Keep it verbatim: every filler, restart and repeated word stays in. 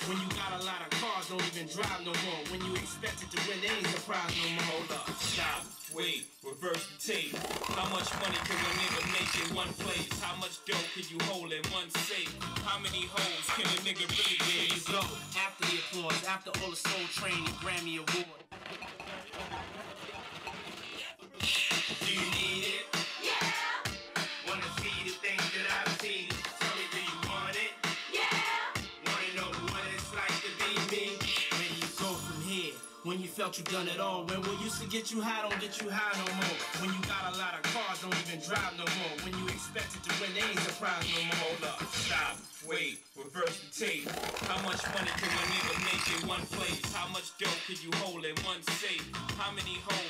When you got a lot of cars, don't even drive no more. When you expected to win, they ain't surprised no more. Hold up, stop, wait, reverse the tape. How much money can a nigga make in one place? How much dough can you hold in one safe? How many hoes can a nigga really There get? you go, after the applause, after all the Soul Train and Grammy Award. Do you need it? Yeah. Wanna see the things that I've seen? Tell me, do you want it? Yeah. Wanna know what it's like to be me? Where do you go from here? When you felt you done it all. When what used to get you high don't get you high no more. When you got a lot of cars, don't even drive no more. When you expected to win, they ain't surprised no more. Hold up, stop, wait, reverse the tape. How much money can a nigga make in one place? How much dough can you hold in one safe? How many hoes